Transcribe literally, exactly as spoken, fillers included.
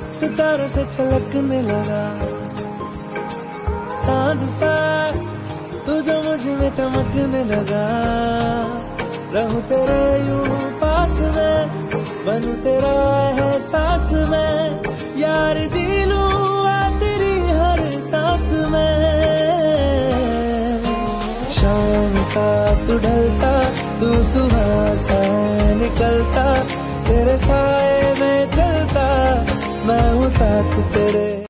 सितारों से छलकने लगा। चांद सा तू जो मुझ में चमकने लगा। रहूं तेरे यूं पास में, बनूं तेरा एहसास में, यार जी लूं तेरी हर सांस में। शाम सा तू ढलता, तू सुबह सा निकलता, तेरे साए में चलता, मैं हूँ साथ तेरे।